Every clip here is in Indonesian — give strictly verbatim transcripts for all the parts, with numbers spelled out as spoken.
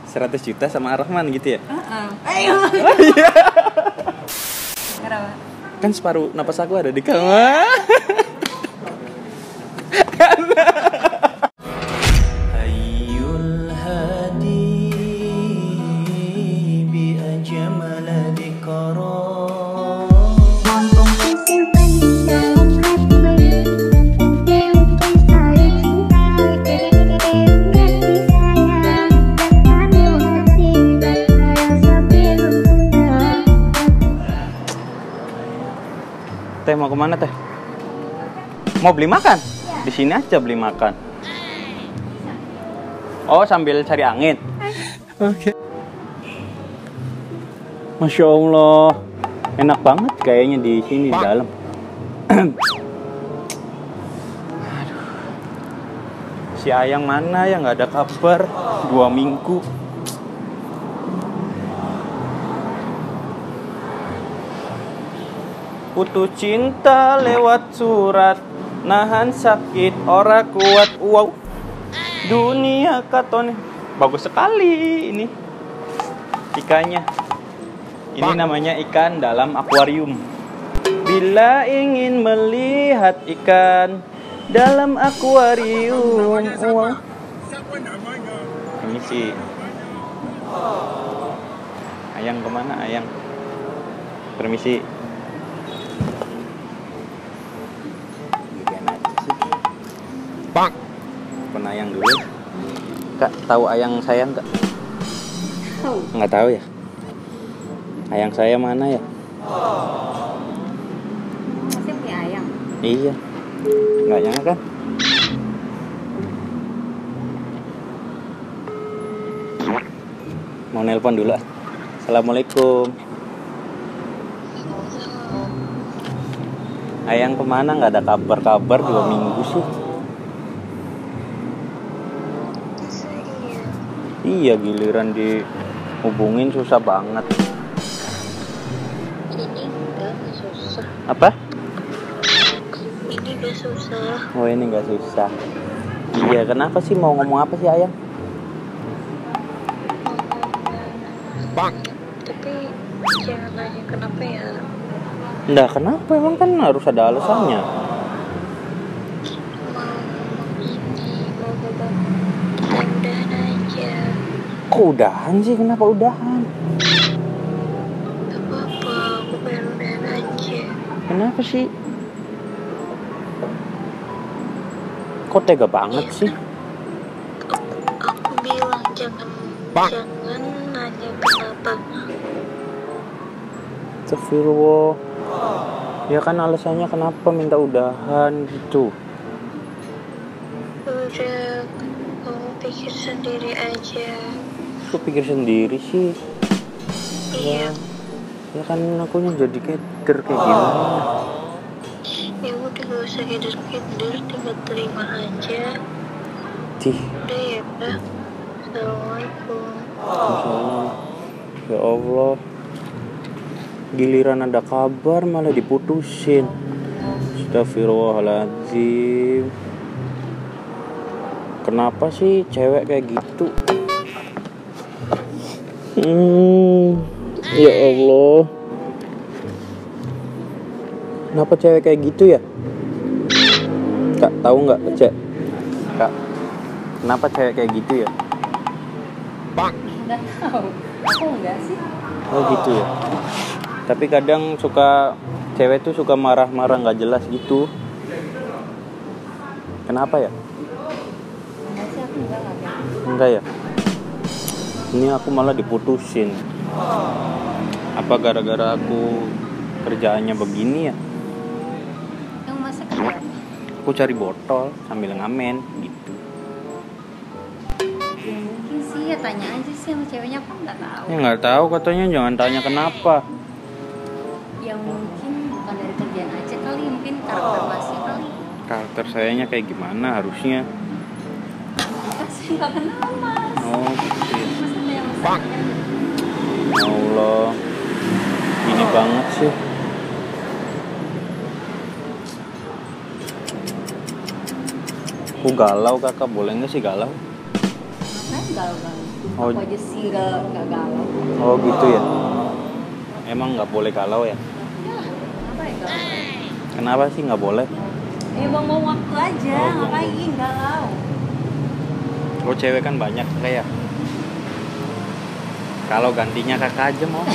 seratus juta sama Ar-Rahman gitu ya? Heeh. Ayo. Kenapa? Kan separuh napas aku ada di kamu. Ayyul hadi bi ajmal dzikra. Teh mau kemana teh? Mau beli makan? Ya. Di sini aja beli makan. Oh sambil cari angin. Oke. Okay. Masya Allah, enak banget kayaknya di sini di dalam. Aduh. Si Ayang mana ya nggak ada kabar dua minggu. Putus cinta lewat surat, nahan sakit ora kuat. Wow, dunia katon bagus sekali ini ikannya. Ini namanya ikan dalam akuarium. Bila ingin melihat ikan dalam akuarium, wow. Ini sih Ayang kemana Ayang? Permisi. Bang, pun Ayang dulu. Kak, tahu Ayang saya nggak? Tahu. Nggak tahu ya? Ayang saya mana ya? Masih punya ayang? Iya. Nggak nyangka kan? Mau nelpon dulu. Assalamualaikum. Ayang kemana? Nggak ada kabar-kabar dua minggu sih. Iya, giliran dihubungin susah banget. Ini enggak susah. Apa? Ini enggak susah. Oh ini nggak susah. Iya, kenapa sih mau ngomong apa sih Ayang? Bang. Tapi jangan nanya kenapa ya. Nggak, kenapa? Emang kan harus ada alasannya. Mau ini mau babak kita udahan aja. Kok udahan sih? Kenapa udahan? Gak apa-apa, aku pengen udahan aja. Kenapa sih? Kok tega banget Ya, sih? Aku, aku bilang jangan Bang. jangan nanya kenapa. Astagfirullah. Ya kan alasannya kenapa minta udahan gitu. Udah, kamu pikir sendiri aja. Aku pikir sendiri sih. Iya. Ya kan aku jadi keder kayak gimana? Ya udah gak usah keder-keder, tinggal terima aja. Cih. Udah ya, Pak. Assalamualaikum. Masalah. Ya Allah. Giliran ada kabar malah diputusin. Astagfirullahaladzim. Kenapa sih cewek kayak gitu? Hmm, ya Allah. Kenapa cewek kayak gitu ya? Kak, tahu nggak, Cek? Kak, kenapa cewek kayak gitu ya? Bang. Nggak tahu. Aku enggak sih. Oh gitu ya. Tapi kadang suka cewek tuh suka marah-marah nggak jelas gitu. Kenapa ya? Enggak sih, aku enggak enggak. Enggak ya. Ini aku malah diputusin. Apa gara-gara aku kerjaannya begini ya? Yang masa kerja? Aku cari botol sambil ngamen gitu. Ya mungkin sih, ya tanya aja sih sama ceweknya, aku nggak tahu. Ya nggak tahu, katanya jangan tanya kenapa. Yang mungkin bukan dari kerjaan aja kali, mungkin karakter masih kali. Karakter sayanya kayak gimana harusnya? Kasih nggak kenal mas. Oh gitu ya. Mas ada yang masak. Ya Allah, ini banget sih. Aku galau kakak, boleh nggak sih galau? Ngapain galau-galau? Oh. Aku aja sih nggak nggak galau. Oh gitu ya. Emang nggak boleh galau ya? Ya, kenapa ya galau? Kenapa sih nggak boleh? Ya bang mau waktu aja, Oh, ngapain galau? Oh cewek kan banyak kayak. Kalau gantinya kakak aja mau.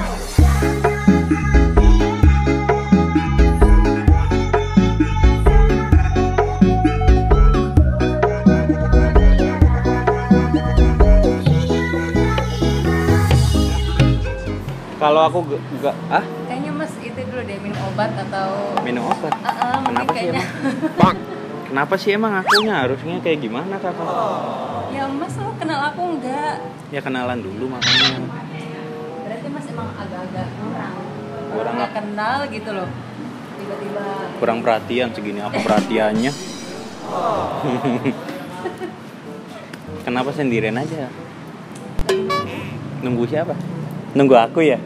Kalau aku gak, gak ah Kayaknya mas itu dulu deh minum obat atau minum obat. Uh, uh, mungkin Kenapa sih kayaknya. emang? Kenapa sih emang akunya harusnya kayak gimana kakak? Ya mas lo kenal aku enggak? Ya kenalan dulu makanya. Berarti mas emang agak-agak kurang. Kurang nggak apa? kenal gitu loh. Tiba-tiba. Kurang perhatian segini apa perhatiannya? Kenapa sendirian aja? Nunggu siapa? Nunggu aku ya?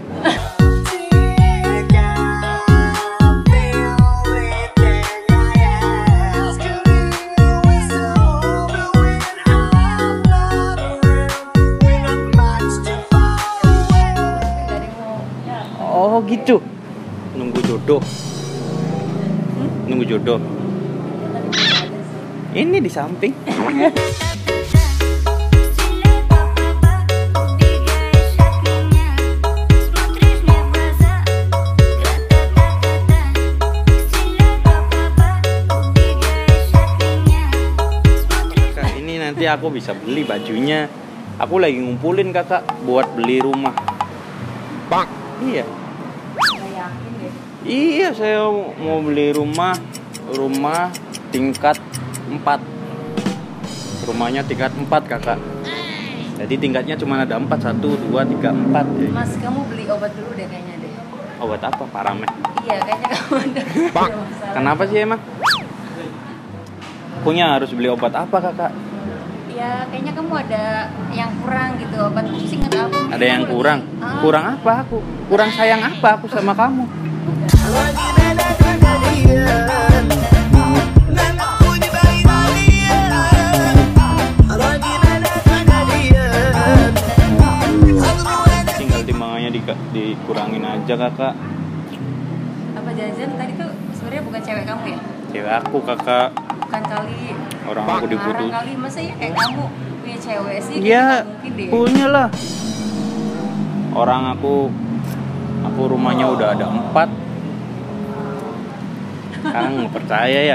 Oh gitu. Nunggu jodoh. Nunggu jodoh. Ini di samping. Kak, ini nanti aku bisa beli bajunya. Aku lagi ngumpulin kakak buat beli rumah. Bang. Iya. Nggak yakin deh. Iya, saya mau beli rumah, rumah tingkat empat. Rumahnya tingkat empat kakak. Jadi tingkatnya cuma ada empat, satu, dua, tiga, empat. Mas kamu beli obat dulu deh kayaknya deh. Obat apa? Paramed. Iya kayaknya kamu ada. Bang, ada masalah. kenapa sih emang? Punya harus beli obat apa kakak? Ya kayaknya kamu ada yang kurang gitu obat khusus ingat aku. Ada yang Kamu kurang? lagi- Ah. Kurang apa aku? Kurang sayang apa aku sama kamu? Tinggal timbangannya di, dikurangin aja kakak. Apa jajan tadi tuh sebenarnya bukan cewek kamu ya? Cewek aku kakak. Bukan kali. Orang aku Ngarang diputus. kali masa ya kayak kamu punya cewek sih? Kayaknya Ya nggak mungkin deh. punya lah. Orang aku aku rumahnya udah ada empat. Sekarang nggak percaya ya.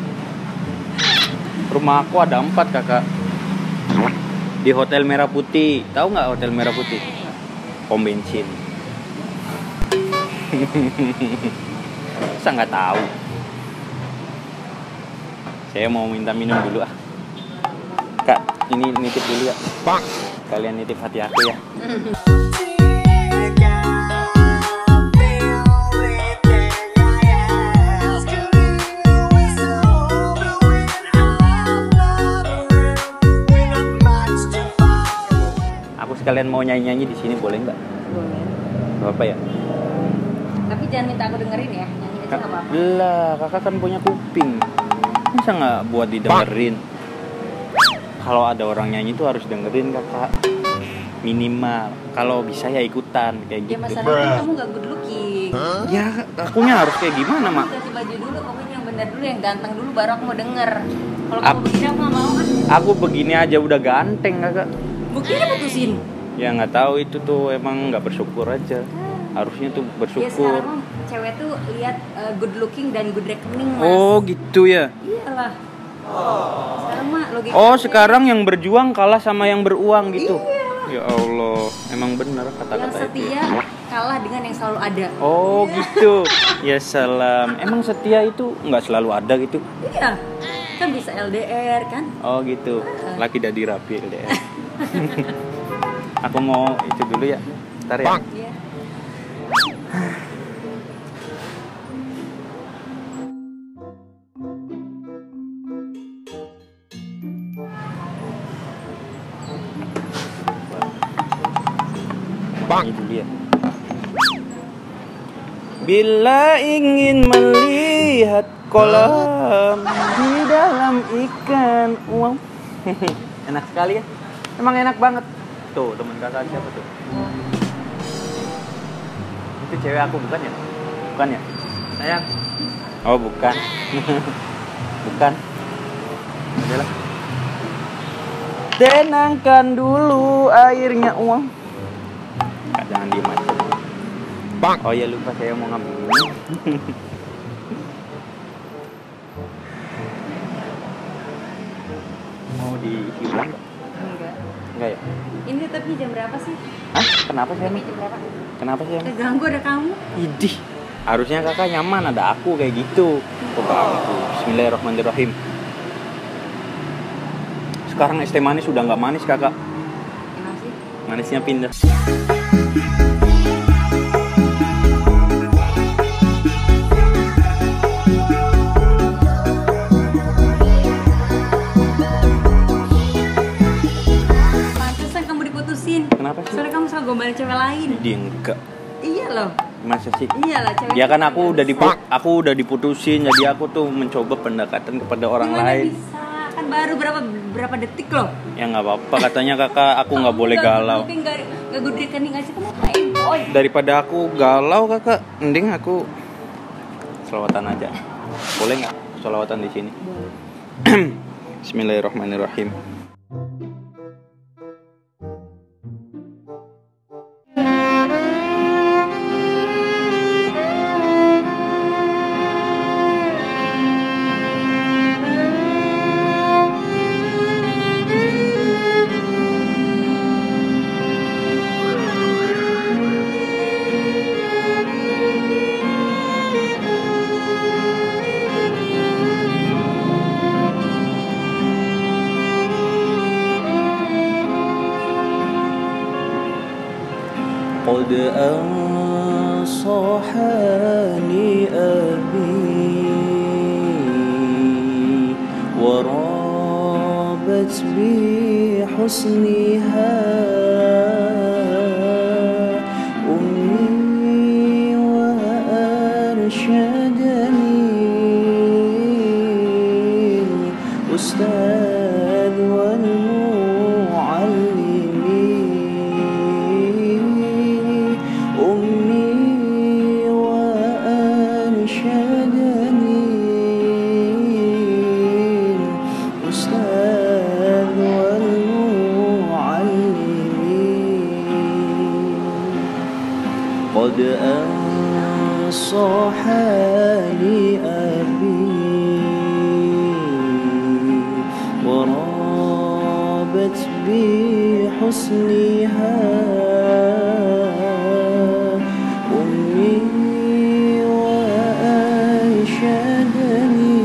Rumah aku ada empat kakak. Di Hotel Merah Putih. Tahu nggak Hotel Merah Putih? Pom bensin. Saya nggak tahu. Saya mau minta minum dulu ah. Kak, ini nitip dulu ya. Pak, kalian nitip hati aku ya. Aku sekalian mau nyanyi-nyanyi di sini boleh nggak? Boleh. Gak apa ya? Tapi jangan minta aku dengerin ya. Nyanyi aja Kak, nggak apa-apa. lah, kakak kan punya kuping. Bisa nggak buat didengerin? Kalau ada orang nyanyi tuh harus dengerin kakak. Minimal. Kalau bisa ya ikutan kayak Ya gitu. masalahnya kamu gak good looking. Ya, akunya harus kayak gimana, Mak? Ganti baju dulu, pokoknya yang benar dulu, yang ganteng dulu, baru aku mau denger. Kalau Ap- kamu begini aku gak mau kan. Aku begini aja udah ganteng, kakak. Buktinya putusin. Ya nggak tahu itu tuh emang nggak bersyukur aja. Harusnya tuh Ya bersyukur. sekarang cewek tuh lihat uh, good looking dan good reckoning mas. Oh gitu ya. Iyalah. Sekarang mah logika. Oh sekarang yang berjuang kalah sama yang beruang gitu. Iya. Ya Allah, emang benar Yang kata-kata itu. setia kalah dengan yang selalu ada. Oh gitu. Ya salam. Emang setia itu nggak selalu ada gitu? Iya. Kan bisa L D R kan? Oh gitu. Laki dadi rapi L D R. Aku mau itu dulu ya. Ntar ya. Iya. Ini dulu ya. Bila ingin melihat kolam di dalam ikan, wow, enak sekali ya. Emang enak banget. Tuh, teman kakak siapa tuh? Itu cewek aku bukan ya? Bukan ya? Sayang. Oh, bukan. Bukan. Udahlah. Tenangkan dulu airnya uang. Kak, jangan diem aja. Bang. Oh ya lupa saya mau ngambil ini. Mau diisi ulang nggak? Enggak. Enggak ya? Ini tapi jam berapa sih? Hah? Kenapa sih? Tapi jam berapa? Kenapa sih? Keganggu ada kamu. Idih. Harusnya kakak nyaman ada aku kayak gitu. Kok ganggu? Bismillahirrahmanirrahim. Sekarang es teh manis sudah nggak manis kakak. Kenapa sih? Manisnya pindah. Pantesan kamu diputusin. Kenapa sih? Soalnya kamu suka gombalin cewek lain. Dia enggak. Iya loh. Masa sih? Iya lah cewek. Ya kan itu aku nggak udah bisa. dipu aku udah diputusin, jadi aku tuh mencoba pendekatan kepada orang Gimana lain. bisa? Kan baru berapa berapa detik loh. Ya nggak apa-apa, katanya kakak aku nggak boleh galau. Mungkin nggak nggak gede kening aja kamu playboy. Daripada aku galau kakak, mending aku selawatan aja. Boleh nggak selawatan di sini? Bismillahirrahmanirrahim. قد أنصحني أبي ورابت بحسنها أمي وأرشدني الأستاذ والمعلم قد أنصحني أبي ورابت بحسنها أمي وأرشدني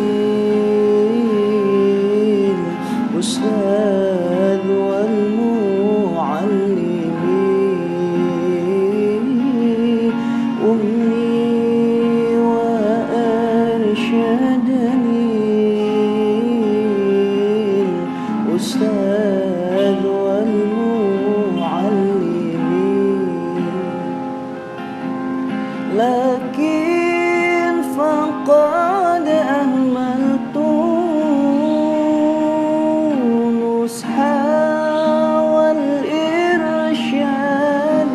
الأستاذ والمعلم أمي وأرشدني الأستاذ والمعلم لكن فقد أهملت نصحا والإرشاد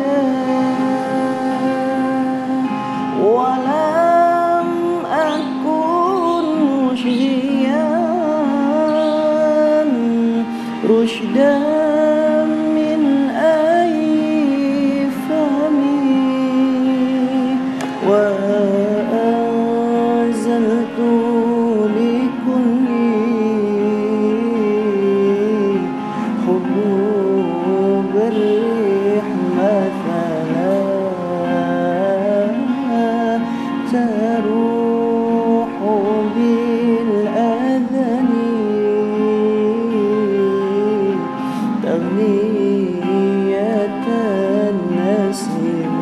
ولم أكن مشجيا رشدا من أي فمي وأنزلت لكل حبوب الريح مثلا تروح بالأذن تغنية النسيم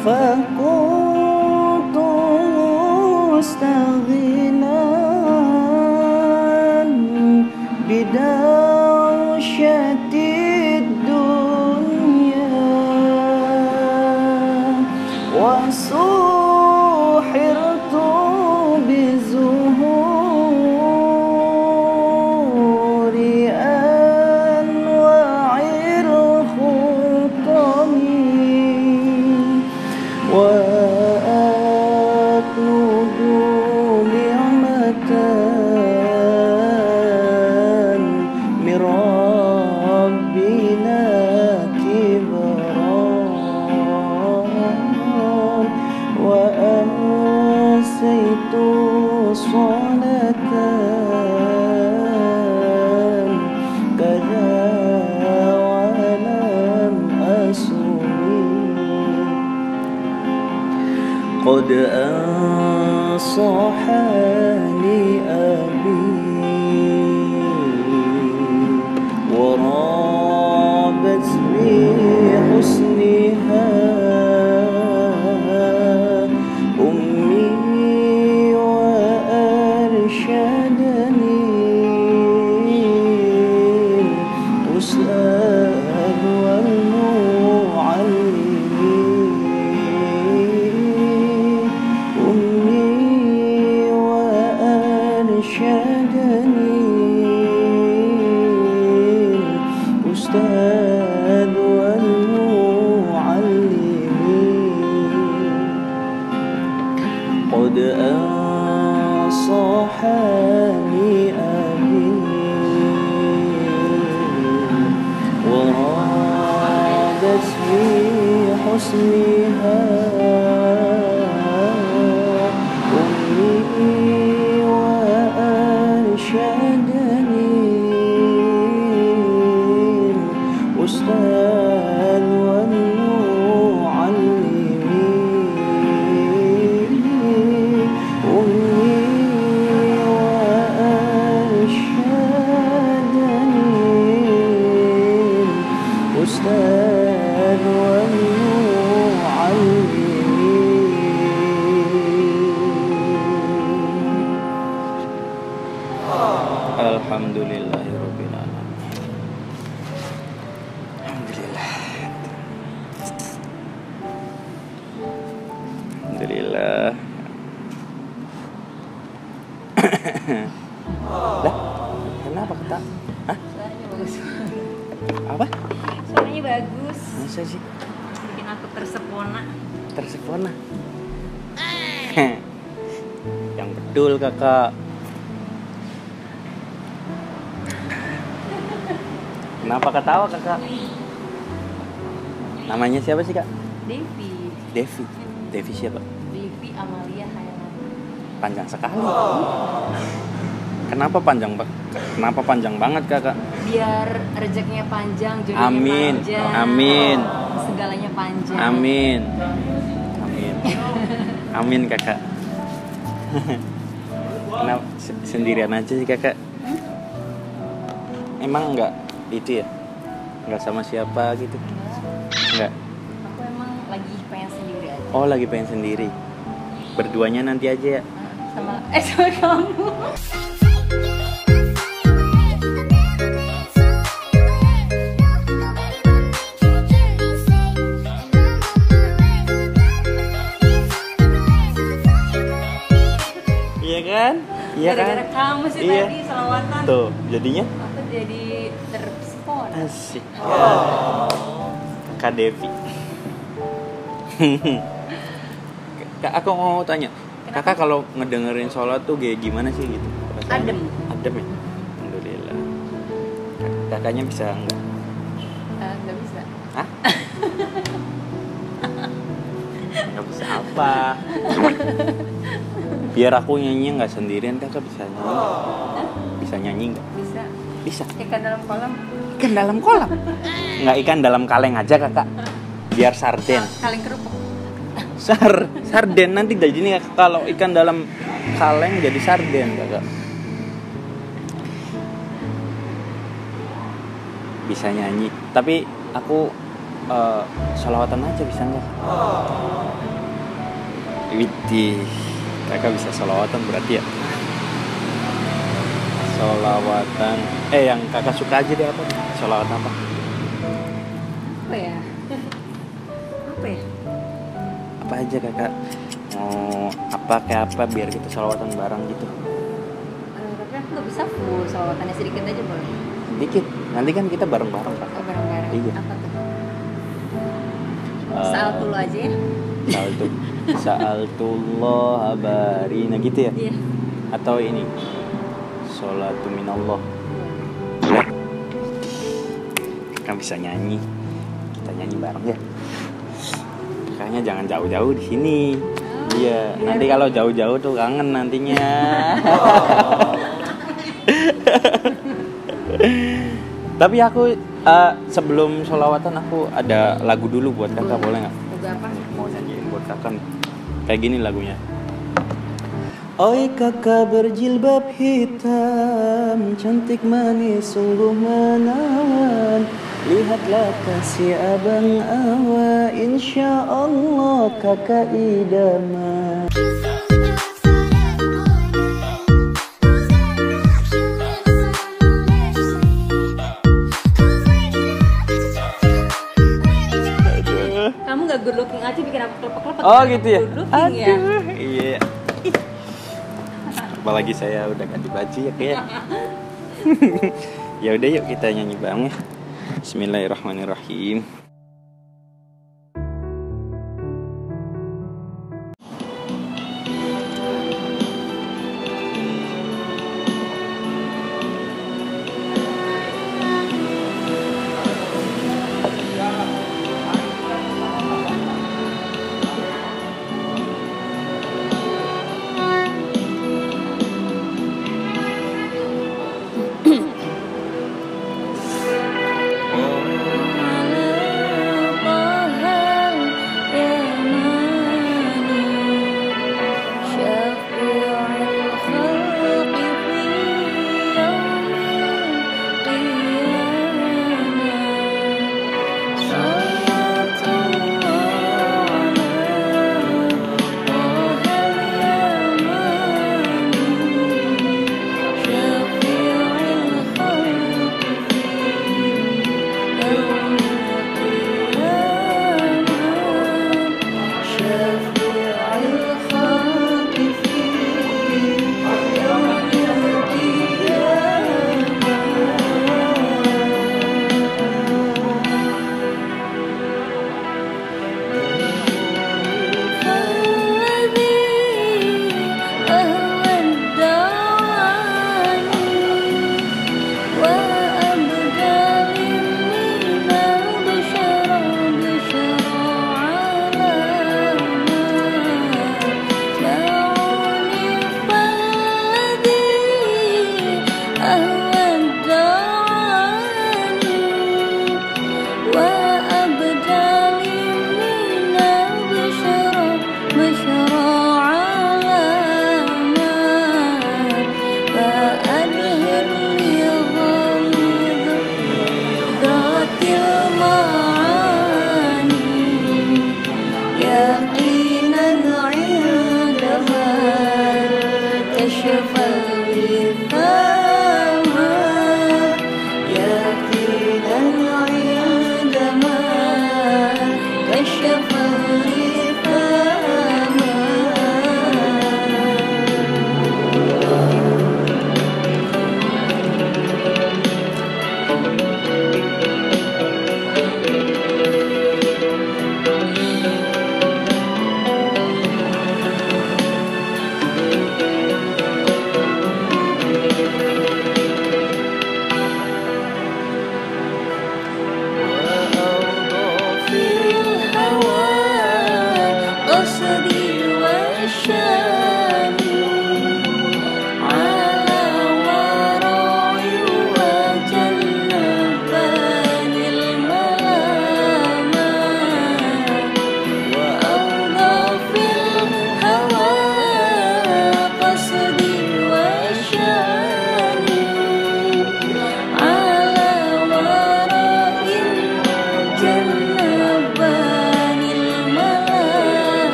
فكنت مستغنى بدوشة الدنيا وسحرت بزهور أنواع الخطم وأطلب نعمة من ربنا كبرا وأنسيت صلاة كذا ولم أسمي قد أنصحني أبي ورابت بحسنها أمي وأرشدني أستاذ والمعلمين أمي وأرشدني أستاذ والمعلمين قد أنصحني أبي ورادت في حسنها أمي وأرشدني أستاذ والمعلمين أمي وأرشدني أستاذ والمعلمين. Alhamdulillahirabbil alamin. Alhamdulillah. Alhamdulillah. Lah, kenapa kata? Hah? Suaranya bagus. Apa? Suaranya bagus. Masa sih? Bikin aku tersepona. Tersepona. Yang betul kakak. Kenapa ketawa kakak? Namanya siapa sih kak? Devi. Devi. Devi siapa? Devi Amalia Hayalan. Panjang sekali. Kenapa panjang bang? Kenapa panjang banget kakak? Biar rezekinya panjang, jodohnya Amin. panjang. Amin. Segalanya panjang. Amin. Amin. Amin kakak. Kenapa se- sendirian aja sih kakak? Emang enggak itu ya? Enggak sama siapa gitu? Enggak. Aku emang lagi pengen sendiri aja. Oh lagi pengen sendiri. Berduanya nanti aja ya. Sama eh sama kamu. Iya kan? Iya kan? Gara-gara kamu sih Iya. tadi selawatan. Tuh, jadinya Aku jadi terpesona. asik. Kak Devi. Kak, aku mau tanya. Kakak kalau ngedengerin sholat tuh kayak gimana sih gitu? Rasanya? Adem. Adem ya? Alhamdulillah. Kakaknya bisa enggak? Eh, nggak bisa. Hah? Nggak bisa apa? Biar aku nyanyi nggak sendirian, kakak bisa nyanyi nggak? Bisa nyanyi nggak? Bisa. Bisa. Ikan dalam kolam. Ikan dalam kolam? Nggak, ikan dalam kaleng aja kakak. Biar sarden. Kaleng kerupuk. Sar, sarden nanti jadi ini kalau ikan dalam kaleng jadi sarden kakak. Bisa nyanyi, tapi aku uh, sholawatan aja bisa nggak? Widih, kakak bisa sholawatan berarti ya? Sholawatan, eh yang kakak suka aja deh apa? Sholawatan apa? Apa ya? Apa ya? Apa aja kakak? Mau apa kayak apa biar kita sholawatan bareng gitu? Uh, tapi aku nggak bisa full, solawatannya sedikit aja boleh. Dikit, nanti kan kita bareng-bareng kakak. Oh, bareng-bareng. Iya. Apa tuh? Uh, Saat dulu aja ya. Saltu, sa'altullah barina gitu ya? Iya. Atau ini, sholatu minallah. Kan bisa nyanyi, kita nyanyi bareng ya. Kayaknya jangan jauh-jauh di sini. Oh, Iya, biar- nanti kalau jauh-jauh tuh kangen nantinya. Tapi aku uh, sebelum sholawatan aku ada lagu dulu buat kakak, boleh nggak? Lagu apa? Mau nyanyiin buat kakak nih. Kayak gini lagunya. Oi kakak berjilbab hitam, cantik manis sungguh menawan. Lihatlah kasih abang awa, insya Allah kakak idaman. Kamu nggak good looking aja bikin aku kelepek-kelepek. Oh gitu ya? Good looking ya. Aduh, iya. Apalagi saya udah ganti baju ya kayak. Ya udah yuk kita nyanyi bareng ya. Bismillahirrahmanirrahim.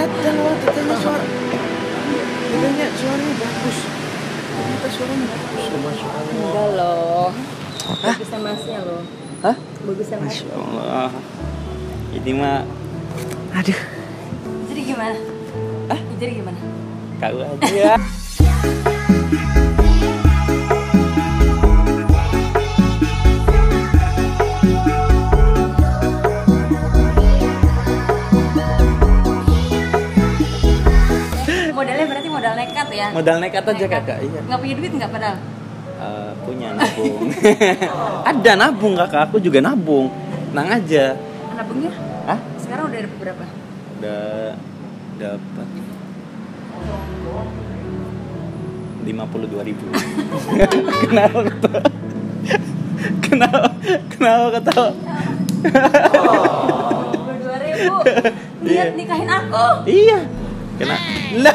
ada loh, tetenya suara. Tetenya suaranya bagus. Ternyata suaranya bagus. Masya Allah. Enggak loh. Bagusan masnya loh. Hah? Bagusan mas. Masya Allah. Ini mah, aduh. Jadi gimana? Hah? Jadi gimana? Kau aja. Modalnya berarti modal nekat ya? Modal nekat aja kakak, iya. Nggak punya duit nggak padahal? Uh, punya nabung. Ada nabung kakak, aku juga nabung. Nang aja. Nabungnya? Hah? Sekarang udah dapat berapa? Udah dapat lima puluh dua ribu. Kenapa ketawa? Kenapa? Kenapa ketawa? lima puluh dua ribu. Lihat nikahin aku. Iya. Kena. Lah.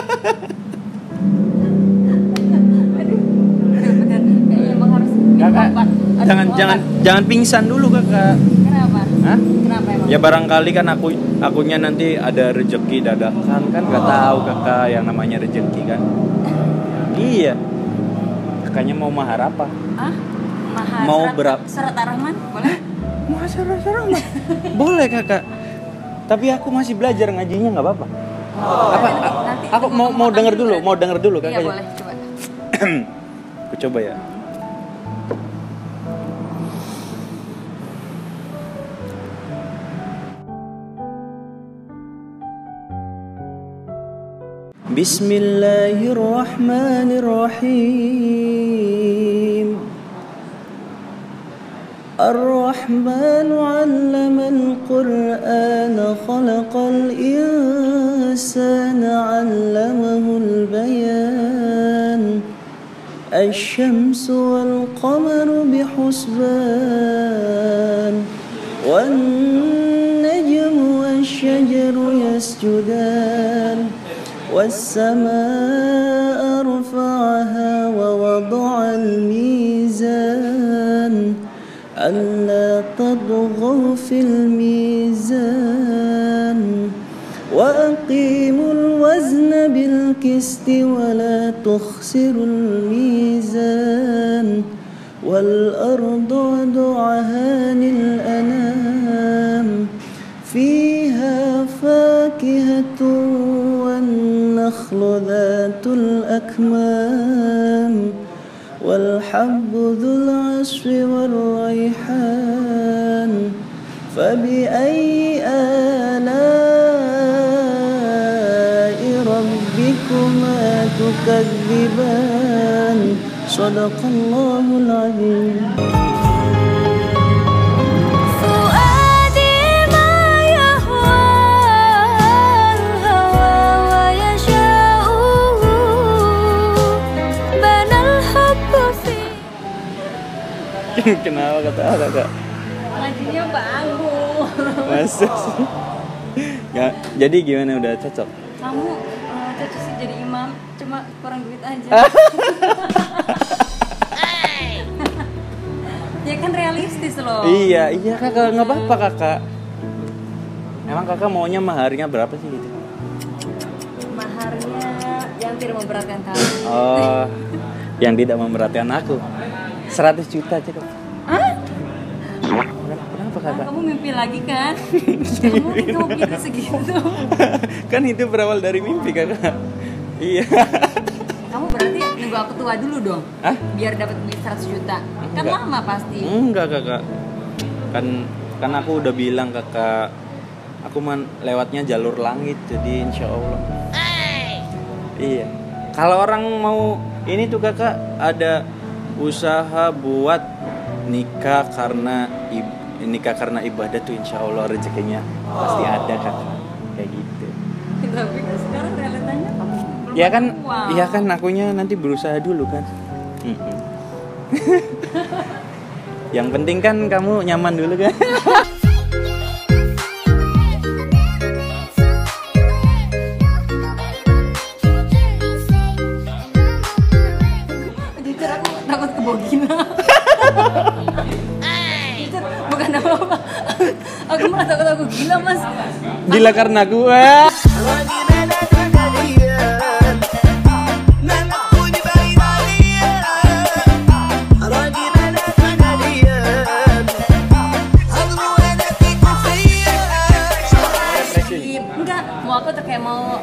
Aduh, bener. Kayaknya emang harus minum Kakak, obat. Aduh, jangan obat. jangan jangan pingsan dulu kakak. Kenapa? Hah? Kenapa emang? Ya barangkali kan aku akunya nanti ada rezeki dadakan kan nggak tahu kakak yang namanya rezeki kan. Iya. Kakaknya mau mahar apa? Ah? Mahar Mau serat, berapa? Serat Ar-Rahman, boleh? Mahar serat boleh kakak. Tapi aku masih belajar ngajinya nggak apa-apa. Oh, Apa? nanti, a- nanti aku ikut mau mau makan denger dulu, berarti. mau denger dulu Iya kakaknya. boleh, coba. Aku coba ya. Bismillahirrahmanirrahim. Ar-Rahman 'allamal Qur'ana khalaqal insana 'allamahul bayan. Asy-syamsu wal qamaru bihusban. Wan najmu wasy-syajaru yasjudan. Was-samaa'a rafa'aha wa wada'al mizan. ألا تطغوا في الميزان وأقيموا الوزن بالقسط ولا تخسروا الميزان والأرض وضعها للأنام فيها فاكهة والنخل ذات الأكمام والحب ذو العصف والريحان فبأي آلاء ربكما تكذبان صدق الله العظيم. Kenapa kata kakak? Ngajinya bagus. Masa sih? Ya, jadi gimana udah cocok? Kamu uh, cocok sih jadi imam, cuma kurang duit aja. Ya kan realistis loh. Iya, iya kakak, nggak apa-apa kakak. Emang kakak maunya maharnya berapa sih gitu? Maharnya yang tidak memberatkan kamu. Oh, yang tidak memberatkan aku. seratus juta aja kok. Hah? Kenapa Ah, kakak? kamu mimpi lagi kan? Kamu itu mimpi segitu. Kan itu berawal dari mimpi kakak. Iya. Kamu berarti nunggu aku tua dulu dong? Hah? Biar dapat duit seratus juta. Kan Enggak. lama pasti. Enggak kakak. Kan kan aku udah bilang kakak, aku man lewatnya jalur langit, jadi insya Allah. Iya. Kalau orang mau ini tuh kakak ada usaha buat nikah karena nikah karena ibadah tuh insya Allah rezekinya pasti ada kakak, kayak gitu. Tapi kan sekarang realitanya kamu belum Ya kan, ada uang. iya kan akunya nanti berusaha dulu kan. Mm-mm. Yang penting kan kamu nyaman dulu kan. Jujur aku takut kebogina. Jujur bukan apa-apa. Aku malah takut aku gila mas. Gila karena gue.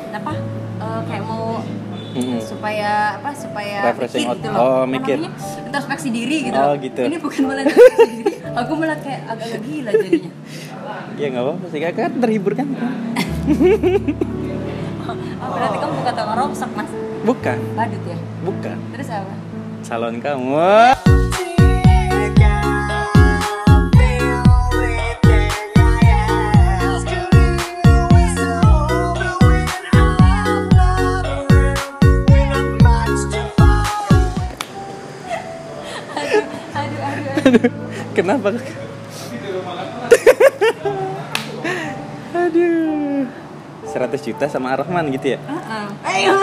apa uh, kayak mau Mm-mm. supaya apa supaya Refreshing mikir gitu out. loh. Oh, Apa mikir. namanya? Introspeksi diri gitu. Oh, loh. gitu. Ini bukan malah introspeksi diri. Aku malah kayak agak-agak gila jadinya. Ya nggak apa-apa sih kakak kan terhibur kan? Oh, berarti kamu bukan tukang rongsok mas? Bukan, Badut ya? bukan. Terus apa? Salon kamu. Aduh, aduh, aduh, aduh. Kenapa kakak? Aduh. seratus juta sama Ar-Rahman gitu ya? Uh-uh. Ayo.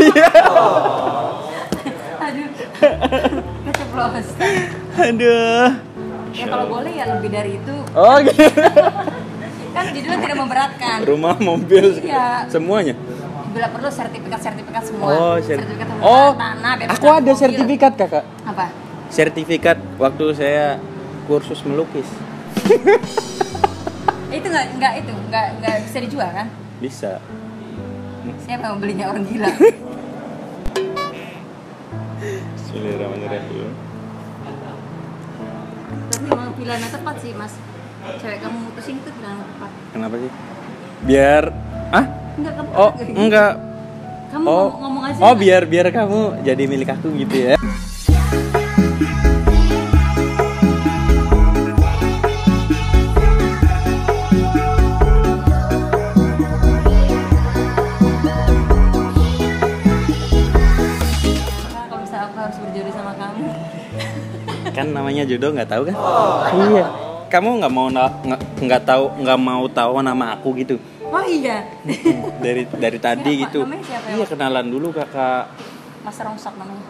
Aduh. Keceplos. Aduh. Ya kalau boleh ya lebih dari itu. Oh gitu. Kan judulnya tidak memberatkan. Rumah, mobil, Iya. semuanya. Bila perlu sertifikat-sertifikat semua. Oh, ser- sertifikat rumah, oh, tanah, bebas aku ada mobil. sertifikat kakak. Apa? Sertifikat waktu saya kursus melukis. Eh, itu nggak nggak itu nggak nggak bisa dijual kan? Bisa. Siapa yang belinya orang gila? Bismillahirrahmanirrahim. Tapi memang pilihan yang tepat sih mas. Cewek kamu mutusin itu pilihan yang tepat. Kenapa sih? Biar ah? Enggak kamu. Oh, kayak gitu. enggak. Kamu Oh, ngomong, ngomong aja. oh nggak? biar biar kamu jadi milik aku gitu ya. Nah, kalau misalnya aku harus berjodoh sama kamu. Kan namanya jodoh nggak tahu kan? Iya. Kamu nggak mau na- nggak nggak tahu nggak mau tahu nama aku gitu? Oh iya. Dari dari tadi Siapa? gitu. Namanya siapa ya, Iya Mas? kenalan dulu kakak. Mas Rongsok namanya.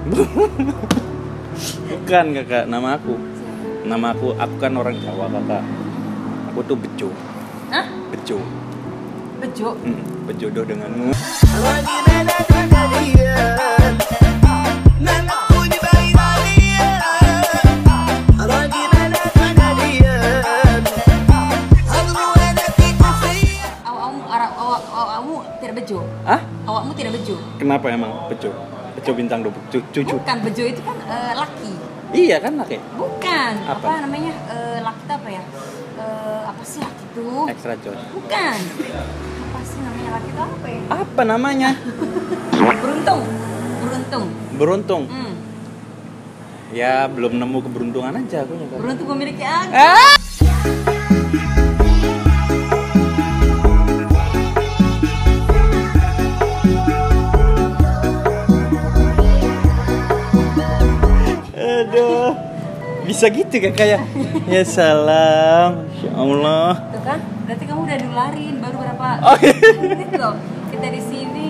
Bukan kakak, nama aku. Siapa? Nama aku aku kan orang Jawa kakak. Aku tuh Bejo. Hah? Bejo. Bejo. Hmm, berjodoh denganmu. Awakmu awak awak awakmu tidak bejo. Ah? Awakmu tidak bejo. Kenapa emang Bejo? Bejo bintang dua cu- cucu. Bukan bejo itu kan eh, laki. Iya kan laki. Bukan. Apa? Apa, namanya? Eh, laki itu apa ya? Eh, apa sih laki itu? Extra joy. Bukan. Apa sih namanya laki itu apa ya? Apa namanya? Beruntung. Beruntung. Beruntung. Hmm. Ya belum nemu keberuntungan aja aku ya. Beruntung memiliki aku. Ah! Aduh, bisa gitu kakak ya? Ya salam, Masya Allah. Tuh kan? Berarti kamu udah nularin baru berapa Oh, iya. menit loh. Kita di sini.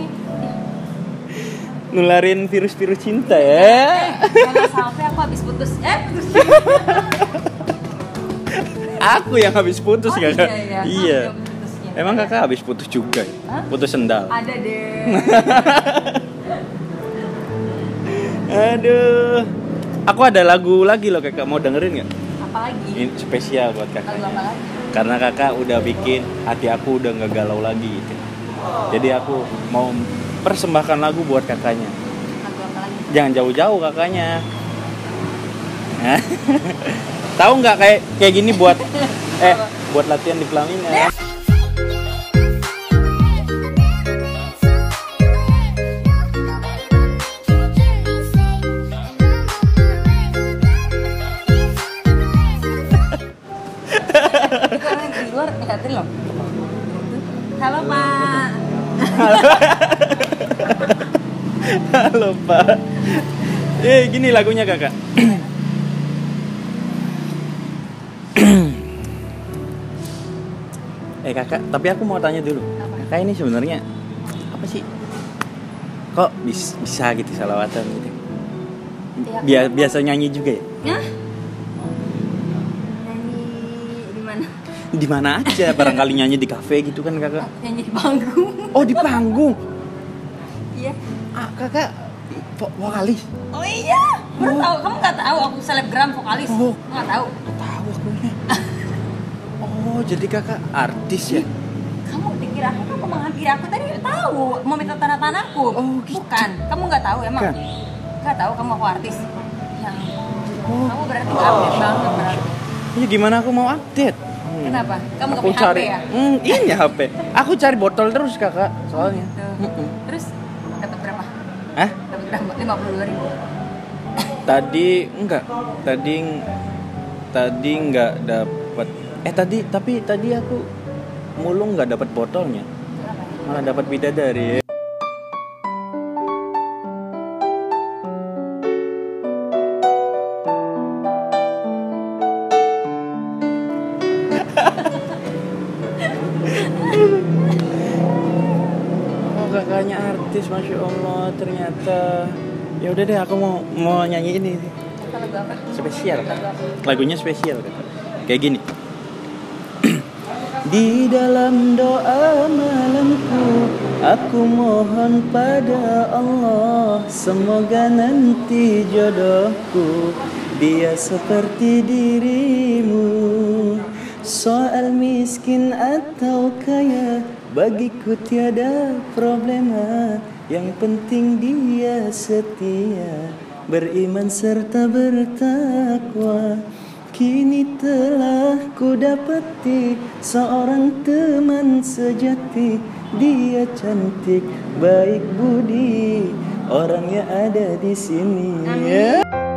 Nularin virus-virus cinta Eh, ya. jangan sampai aku habis putus. Eh, putus. Aku yang habis putus Oh, kakak. iya, iya. Iya. Aku yang putusnya. Emang kakak habis putus juga? ya? Hah? Putus sendal. Ada deh. Aduh. Aku ada lagu lagi loh kakak, mau dengerin nggak? Apalagi? Ini spesial buat Lagu kakak. apa lagi? Karena kakak udah bikin hati aku udah nggak galau lagi gitu. Jadi aku mau persembahkan lagu buat kakaknya. Lagu apa lagi? Jangan jauh-jauh kakaknya. Hah? Tahu nggak kayak kayak gini buat eh buat latihan di pelaminan. Itu orang di luar lihatin loh. Halo Pak. Halo Pak. Eh gini lagunya kakak. Eh kakak, tapi aku mau tanya dulu. Apa? Kakak ini sebenarnya apa sih? Kok bis- bisa gitu salawatan gitu? Ya, aku Bia- memang- biasa nyanyi juga ya? Hah? Nyanyi di mana? Di mana aja, barangkali nyanyi di kafe gitu kan kakak? Nyanyi di panggung. Oh di panggung. Iya. Ah kakak vo- vokalis. Oh iya. Baru tahu. Kamu nggak tahu aku selebgram vokalis? Oh. Nggak tahu. Tahu aku ini. Oh jadi kakak artis ya? Kamu dikira aku kan pemanggil kira aku tadi tahu mau minta tanda tanganku. Oh, gitu. Bukan. Kamu nggak tahu emang? Bukan. Nggak tahu kamu aku artis. Yang Oh. kamu berarti nggak update banget berarti. Ya gimana aku mau update? Hmm. Kenapa? Kamu nggak Aku punya cari, H P ya? Hmm, ini H P. Aku cari botol terus kakak, soalnya. Tuh. Mm-mm. Terus dapat berapa? Hah? Dapat berapa? lima puluh dua ribu. Tadi enggak. Tadi tadi enggak dapat. Eh tadi tapi tadi aku mulung nggak dapat botolnya. Malah dapat bidadari. Oh kakaknya artis, masya Allah ternyata. Ya udah deh, aku mau mau nyanyi ini Lagu apa? spesial. Lagu apa? Lagunya spesial kan. Kayak gini. Di dalam doa malamku, aku mohon pada Allah, semoga nanti jodohku dia seperti dirimu. Soal miskin atau kaya, bagiku tiada problema. Yang penting dia setia, beriman serta bertakwa. Kini telah ku dapati seorang teman sejati. Dia cantik, baik budi, orangnya ada di sini. Ya.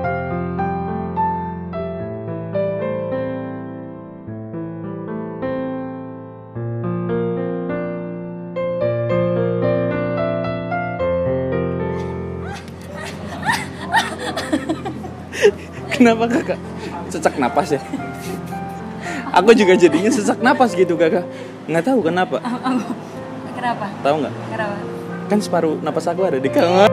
Kenapa kakak? Sesak napas ya? Aku juga jadinya sesak napas gitu kakak. Nggak tahu kenapa. Kenapa? Tahu nggak? Kenapa? Kan separuh napas aku ada di kamar.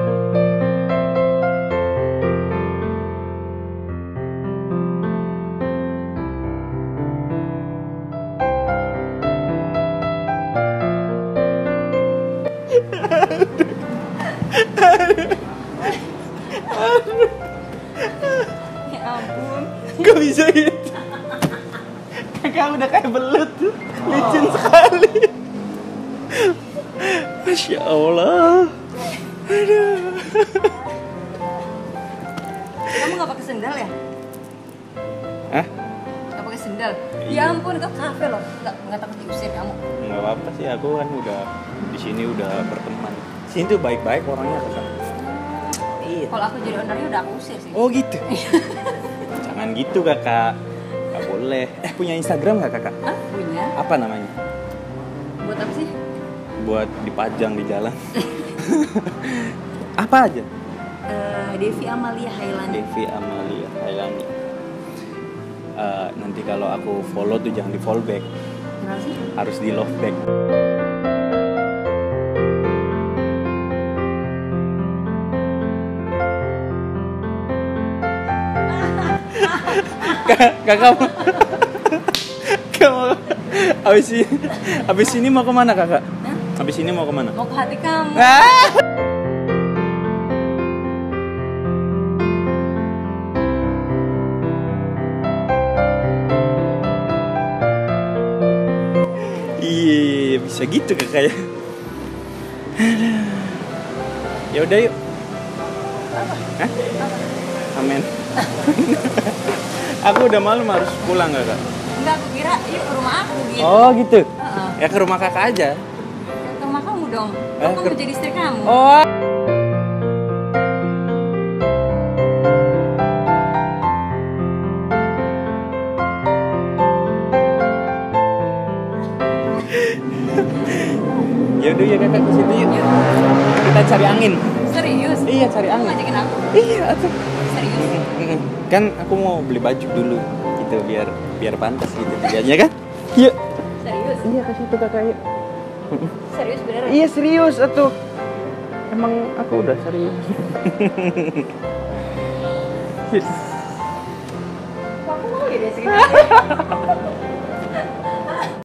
Ya ampun. Gak bisa gitu. Kakak udah kayak belut. Licin sekali. Masya Allah. Aduh. Kamu nggak pakai sendal ya? Hah? Nggak pakai sendal? Ya ampun, ke kafe loh. Nggak nggak takut diusir kamu? Nggak apa-apa sih, aku kan udah di sini udah berteman. Sini tuh baik-baik orangnya kakak. Iya. Kalau aku jadi ownernya udah aku usir sih. Oh gitu. Jangan gitu kakak. Gak boleh. Eh punya Instagram nggak kakak? Hah? Punya? Apa namanya? Buat apa sih? Buat dipajang di jalan. Apa aja? Eh, Devi Amalia Hailani. Devi Amalia Hailani. Eh, nanti kalau aku follow tuh jangan di follow back, Kenapa sih? harus di love back. Kakak mau kamu abis ini abis ini mau kemana kakak? Hah? Abis ini mau kemana? Mau ke hati kamu. Ah! Iya bisa gitu kakak ya. Ya udah yuk. Hah? Amin. Aku udah malam harus pulang kakak. Enggak, aku kira yuk ke rumah aku gitu. Oh gitu. Heeh. Ya ke rumah kakak aja. Ke rumah kamu dong. Eh, Kamu ke- jadi istri kamu. Oh. Ya udah ya kakak ke situ yuk. Kita cari angin. Serius? Iya cari Kamu angin. ngajakin aku? Iya atuh. Serius? Mm-mm. Kan aku mau beli baju dulu gitu biar biar pantas gitu liganya kan. Yuk. Serius? Iya ke situ kakak yuk. Serius beneran? Iya serius atuh. Emang aku udah serius. Kok aku mau ya dia segitu?